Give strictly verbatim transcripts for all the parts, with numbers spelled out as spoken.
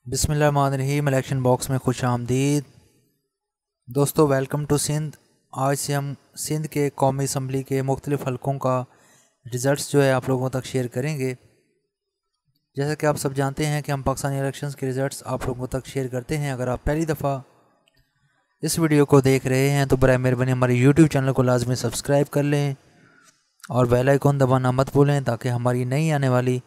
बिस्मिल्लाहिर्रहमानिर्रहीम। Election box में खुश आमदीद दोस्तों, वेलकम टू सिंध। आज से हम सिंध के कौमी असम्बली के मुख्तलिफ़ हलकों का रिज़ल्ट्स जो है आप लोगों तक शेयर करेंगे। जैसा कि आप सब जानते हैं कि हम पाकिस्तानी इलेक्शंस के रिज़ल्ट्स आप लोगों तक शेयर करते हैं। अगर आप पहली दफ़ा इस वीडियो को देख रहे हैं तो बराए मेहरबानी हमारे यूट्यूब चैनल को लाजमी सब्सक्राइब कर लें और बेल आइकन दबाना मत भूलें ताकि हमारी नई आने वाली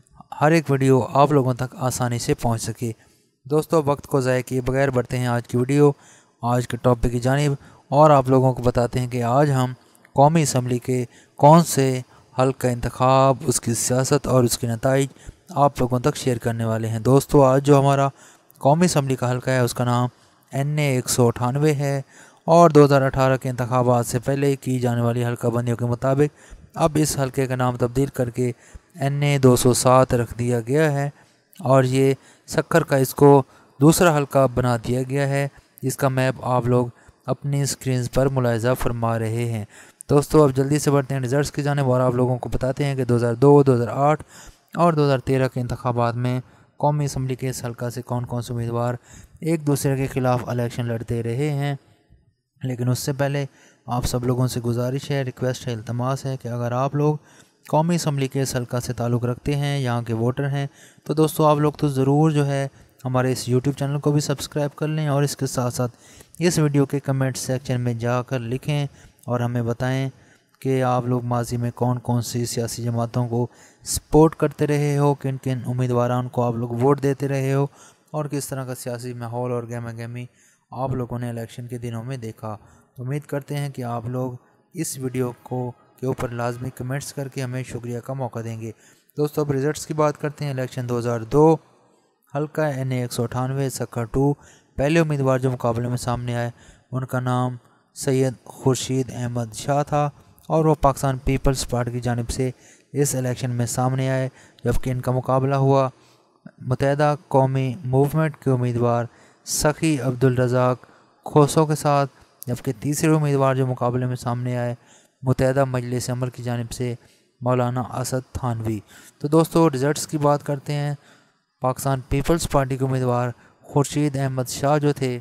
हर एक वीडियो आप लोगों तक आसानी से पहुंच सके। दोस्तों, वक्त को ज़ाया किए बगैर बढ़ते हैं आज की वीडियो, आज के टॉपिक की जानिब, और आप लोगों को बताते हैं कि आज हम कौमी असम्बली के कौन से हल्क का इंतखाब, उसकी सियासत और उसके नताइज आप लोगों तक शेयर करने वाले हैं। दोस्तों, आज जो हमारा कौमी असम्बली का हल्का है उसका नाम एन ए एक सौ अठानवे है और दो हज़ार अठारह के इंतखाबात से पहले की जाने वाली हल्का बंदियों के मुताबिक अब इस हल्के का नाम तब्दील करके एन ए दो सौ सात रख दिया गया है और ये सक्कर का इसको दूसरा हल्का बना दिया गया है, जिसका मैप आप लोग अपनी स्क्रीन पर मुलाहिज़ा फरमा रहे हैं। दोस्तों, अब जल्दी से बढ़ते हैं रिजल्ट्स की जानिब और आप लोगों को बताते हैं कि दो हज़ार दो, दो हज़ार आठ और दो हज़ार तेरह के इंतखाबात में कौमी असम्बली के इस हल्का से कौन कौन से उम्मीदवार एक दूसरे के ख़िलाफ़ इलेक्शन लड़ते रहे हैं। लेकिन उससे पहले आप सब लोगों से गुजारिश है, रिक्वेस्ट है, इल्तमास है कि अगर आप लोग कौमी असम्बली के इस हल्का से ताल्लुक़ रखते हैं, यहाँ के वोटर हैं, तो दोस्तों आप लोग तो ज़रूर जो है हमारे इस यूट्यूब चैनल को भी सब्सक्राइब कर लें और इसके साथ साथ इस वीडियो के कमेंट सेक्शन में जाकर लिखें और हमें बताएं कि आप लोग माजी में कौन कौन सी सियासी जमातों को सपोर्ट करते रहे हो, किन किन उम्मीदवारों को आप लोग वोट देते रहे हो और किस तरह का सियासी माहौल और गहमा गहमी आप लोगों ने इलेक्शन के दिनों में देखा। तो उम्मीद करते हैं कि आप लोग इस वीडियो को के ऊपर लाजमी कमेंट्स करके हमें शुक्रिया का मौका देंगे। दोस्तों, अब रिज़ल्ट्स की बात करते हैं। इलेक्शन दो हज़ार दो हल्का एन ए एक सौ अठानवे सक्कर टू, पहले उम्मीदवार जो मुकाबले में सामने आए उनका नाम सैयद खुर्शीद अहमद शाह था और वो पाकिस्तान पीपल्स पार्टी की जानिब से इस इलेक्शन में सामने आए, जबकि इनका मुकाबला हुआ मुत्तहिदा कौमी मूवमेंट के उम्मीदवार सखी अब्दुल रज़ाक खोसो के साथ, जबकि तीसरे उम्मीदवार जो मुकाबले में सामने आए मुत्तहिदा मजलिस अमल की जानिब से मौलाना असद थानवी। तो दोस्तों, रिज़ल्ट्स की बात करते हैं। पाकिस्तान पीपल्स पार्टी के उम्मीदवार खुर्शीद अहमद शाह जो थे,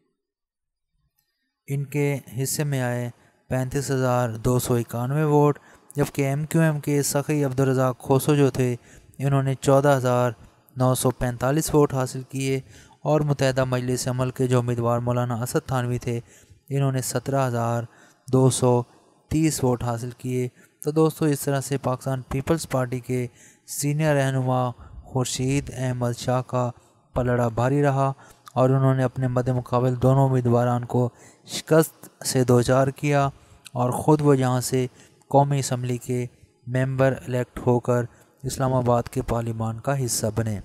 इनके हिस्से में आए पैंतीस हज़ार दो सौ इक्यानवे वोट, जबकि एम क्यू एम के सखी अब्दुल रज़ाक खोसो जो थे इन्होंने चौदह हज़ार नौ सौ पैंतालीस वोट हासिल किए और मुत्तहिदा मजलिस अमल के जो उम्मीदवार मौलाना असद थानवी थे इन्होंने सत्रह हज़ार दो सौ तीस वोट हासिल किए। तो दोस्तों, इस तरह से पाकिस्तान पीपल्स पार्टी के सीनियर रहनुमा खुर्शीद अहमद शाह का पलड़ा भारी रहा और उन्होंने अपने मद्दे मुकाबल दोनों उम्मीदवारों को शिकस्त से दो चार किया और ख़ुद वो यहाँ से कौमी असम्बली के मेंबर इलेक्ट होकर इस्लामाबाद के पार्लियामान का हिस्सा बने।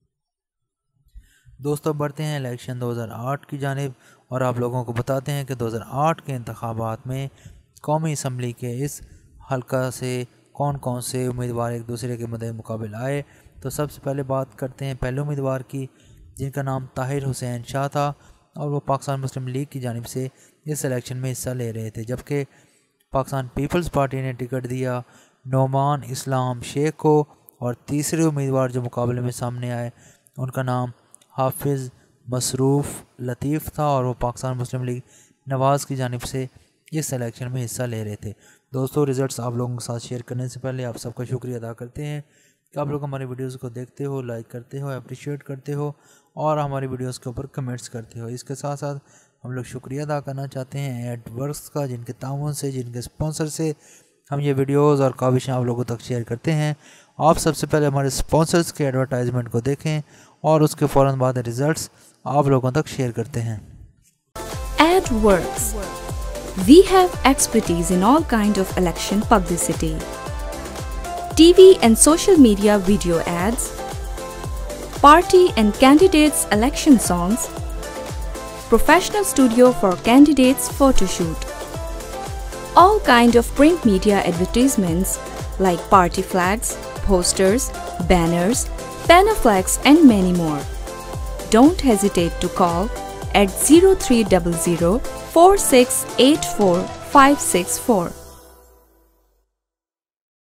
दोस्तों, बढ़ते हैं इलेक्शन दो हज़ार आठ की जानिब और आप लोगों को बताते हैं कि दो हज़ार आठ के इंतखाबात में कौमी असम्बली के इस हल्का से कौन कौन से उम्मीदवार एक दूसरे के मद्दे मुकाबले आए। तो सबसे पहले बात करते हैं पहले उम्मीदवार की, जिनका नाम ताहिर हुसैन शाह था और वो पाकिस्तान मुस्लिम लीग की जानिब से इस इलेक्शन में हिस्सा ले रहे थे, जबकि पाकिस्तान पीपल्स पार्टी ने टिकट दिया नोमान इस्लाम शेख को और तीसरे उम्मीदवार जो मुकाबले में सामने आए उनका नाम हाफिज़ मसरूफ़ लतीफ़ था और वो पाकिस्तान मुस्लिम लीग नवाज़ की जानिब से इस इलेक्शन में हिस्सा ले रहे थे। दोस्तों, रिज़ल्ट्स आप लोगों के साथ शेयर करने से पहले आप सबका शुक्रिया अदा करते हैं कि आप लोग हमारे वीडियोस को देखते हो, लाइक करते हो, अप्रिशिएट करते हो और हमारी वीडियोस के ऊपर कमेंट्स करते हो। इसके साथ साथ हम लोग शुक्रिया अदा करना चाहते हैं एडवर्क्स का, जिनके ताउन से, जिनके स्पॉन्सर से हम ये वीडियोज़ और काविशें आप लोगों तक शेयर करते हैं। आप सबसे पहले हमारे स्पॉन्सर्स के एडवर्टाइजमेंट को देखें और उसके फ़ौरन बाद रिज़ल्ट्स आप लोगों तक शेयर करते हैं। AdWorks. We have expertise in all kind of election publicity, T V and social media video ads, party and candidates election songs, professional studio for candidates photo shoot, all kind of print media advertisements like party flags, posters, banners, banner flags and many more. Don't hesitate to call at zero three zero zero four six eight four five six four.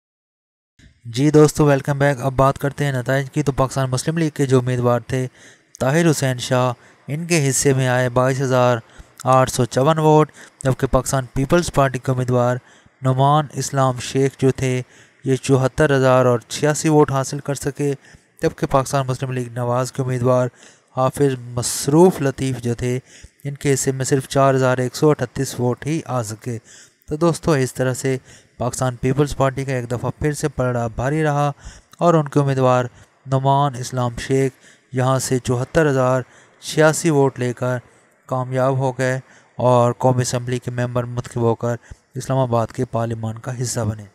जी दोस्तों, welcome back. अब बात करते हैं नताइज की। तो पाकिस्तान मुस्लिम league के जो उम्मीदवार थे ताहिर हुसैन शाह इनके हिस्से में आए बाईस हज़ार आठ सौ चौवन वोट, जबकि पाकिस्तान पीपल्स पार्टी के उम्मीदवार नुमान इस्लाम शेख जो थे ये चौहत्तर हज़ार और छियासी वोट हासिल कर सके, जबकि पाकिस्तान मुस्लिम लीग नवाज़ के उम्मीदवार हाफिज़ मसरूफ़ लतीफ़ जो थे इनके हिस्से में सिर्फ चार हज़ार एक सौ अठतीस वोट ही आ सके। तो दोस्तों इस तरह से पाकिस्तान पीपल्स पार्टी का एक दफ़ा फिर से पलड़ा भारी रहा और उनके उम्मीदवार नुमान इस्लाम शेख यहाँ से चौहत्तर हज़ार छियासी वोट लेकर कामयाब हो गए और कौमी असम्बली के मेंबर मुंतखब होकर इस्लामाबाद के पार्लियामान का हिस्सा बने।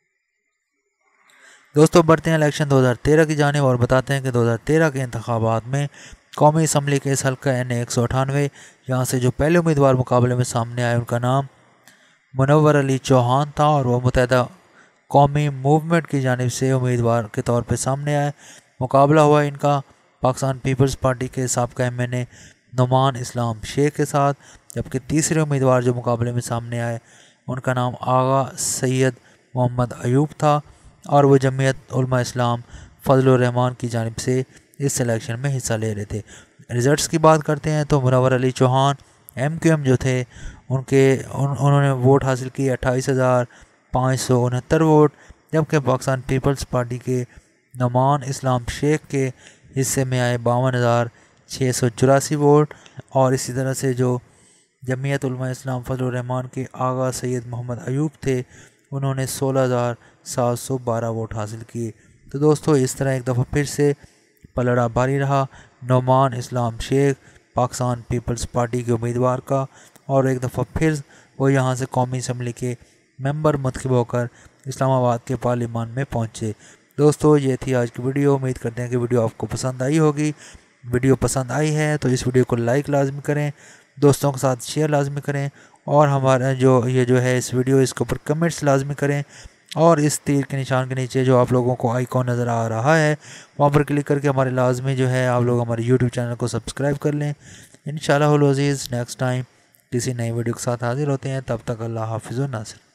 दोस्तों बढ़ते हैं इलेक्शन दो हज़ार तेरह की जानिब और बताते हैं कि दो हज़ार तेरह के इंतखाबात में कौमी असम्बली के इस हल्का एन ए एक सौ अठानवे यहाँ से जो पहले उम्मीदवार मुकाबले में सामने आए उनका नाम मुनव्वर अली चौहान था और वह मुत्तहिदा कौमी मूवमेंट की जानिब से उम्मीदवार के तौर पर सामने आए। मुकाबला हुआ इनका पाकिस्तान पीपल्स पार्टी के साबका M N A Noman Islam Sheikh के साथ, जबकि तीसरे उम्मीदवार जो मुकाबले में सामने आए उनका नाम आगा सैयद मोहम्मद अयूब था और वो जमीयत उलमा इस्लाम फजलुर रहमान की जानिब से इस सिलेक्शन में हिस्सा ले रहे थे। रिज़ल्ट्स की बात करते हैं तो Munawwar Ali Chauhan M Q M जो थे उनके उन, उन्होंने वोट हासिल किए अट्ठाईस हज़ार पाँच सौ उनहत्तर वोट, जबकि पाकिस्तान पीपल्स पार्टी के नुमान इस्लाम शेख के हिस्से में आए बावन हज़ार छः सौ चौरासी वोट और इसी तरह से जो जमीयत उलमा इस्लाम फजलुर रहमान के आगा सैयद मोहम्मद अयूब थे उन्होंने सोलह हज़ार सात सौ बारह वोट हासिल किए। तो दोस्तों इस तरह एक दफ़ा फिर से पलड़ा भारी रहा नुमान इस्लाम शेख पाकिस्तान पीपल्स पार्टी के उम्मीदवार का और एक दफ़ा फिर वो यहाँ से कौमी असम्बली के मेंबर मुंतखब होकर इस्लामाबाद के पार्लियामान में पहुँचे। दोस्तों ये थी आज की वीडियो। उम्मीद करते हैं कि वीडियो आपको पसंद आई होगी। वीडियो पसंद आई है तो इस वीडियो को लाइक लाजमी करें, दोस्तों के साथ शेयर लाजमी करें और हमारा जो ये जो है इस वीडियो इसके ऊपर कमेंट्स लाजमी करें और इस तीर के निशान के नीचे जो आप लोगों को आइकॉन नज़र आ रहा है वहाँ पर क्लिक करके हमारे लाजमी जो है आप लोग हमारे यूट्यूब चैनल को सब्सक्राइब कर लें। इंशाअल्लाह अज़ीज़ नेक्स्ट टाइम किसी नई वीडियो के साथ हाजिर होते हैं, तब तक अल्लाह हाफ़िज़ व नासिर।